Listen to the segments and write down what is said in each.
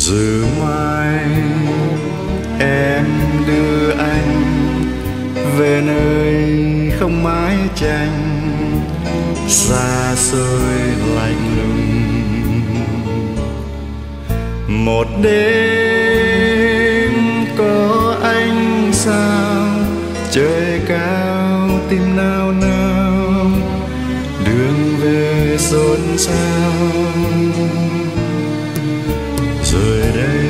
Giờ mai em đưa anh về nơi không mái tranh, xa xôi lạnh lùng. Một đêm có ánh sao, trời cao tim nao nao, đường về xôn xao. Rồi đây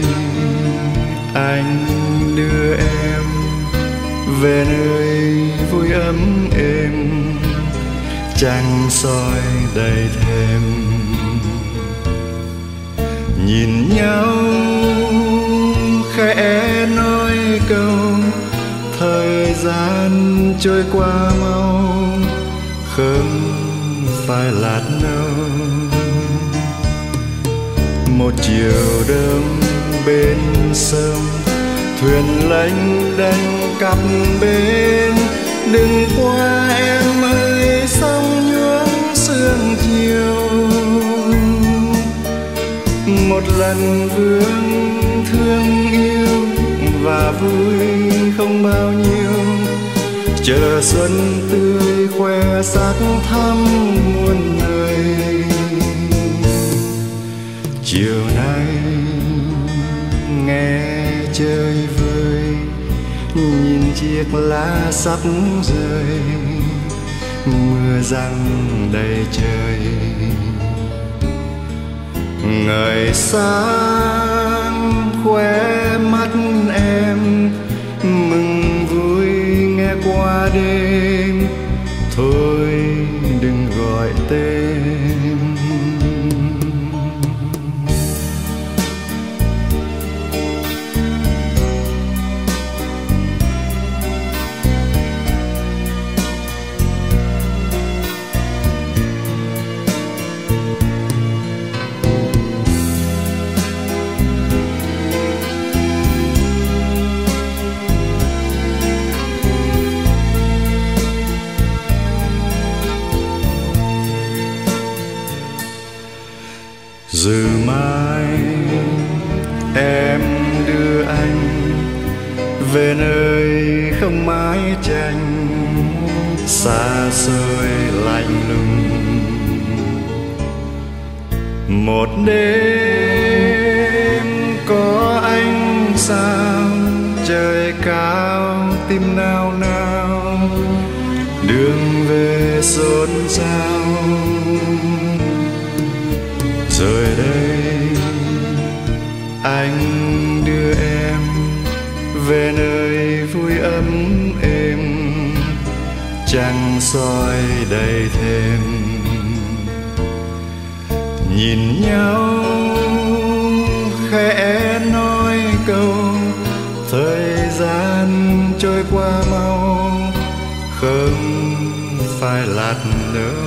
anh đưa em về nơi vui ấm êm, trăng soi đầy thềm. Nhìn nhau khẽ nói câu, thời gian trôi qua mau, không phải lát đâu. Một chiều đông bên sông, thuyền lênh đênh cặp bên. Đừng qua em ơi, sông nhuốm sương chiều. Một lần vương thương yêu và vui không bao nhiêu, chờ xuân tươi khoe sắc thắm muôn nơi. Chiều nay nghe chơi vơi, nhìn chiếc lá sắp rơi, mưa giăng đầy trời. Ngời sáng khóe mắt em, mừng vui nghe qua đêm. Thôi đừng gọi tên. Giờ mai em đưa anh về nơi không mái tranh, xa xôi lạnh lùng. Một đêm có ánh sao, trời cao tim nao nao, đường về xôn xao. Rồi đây anh đưa em về nơi vui ấm êm, trăng soi đầy thềm. Nhìn nhau khẽ nói câu, thời gian trôi qua mau, không phải lát đâu.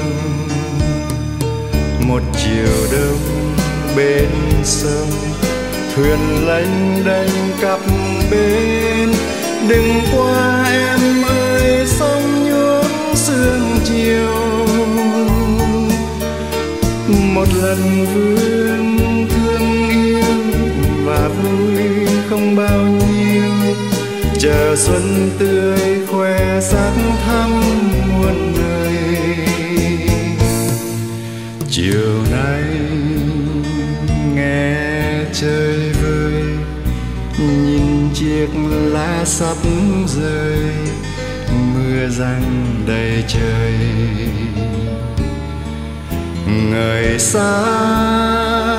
Một chiều đông bên sông, thuyền lênh đênh cặp bên. Đừng qua em ơi, sông nhuốm sương chiều. Một lần vương thương yêu và vui không bao nhiêu, chờ xuân tươi khoe sắc thắm muôn nơi. Chiều nay nghe chơi vơi, nhìn chiếc lá sắp rơi, mưa giăng đầy trời. Ngời sáng